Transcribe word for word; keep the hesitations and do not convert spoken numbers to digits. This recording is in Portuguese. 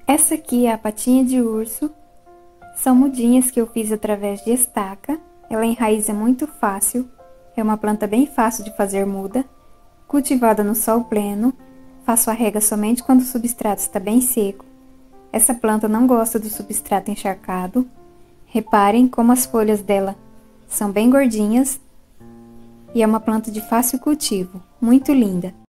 Essa aqui é a patinha de urso. São mudinhas que eu fiz através de estaca. Ela enraiza muito fácil. É uma planta bem fácil de fazer muda. Cultivada no sol pleno. Faço a rega somente quando o substrato está bem seco. Essa planta não gosta do substrato encharcado. Reparem como as folhas dela são bem gordinhas. E é uma planta de fácil cultivo, muito linda.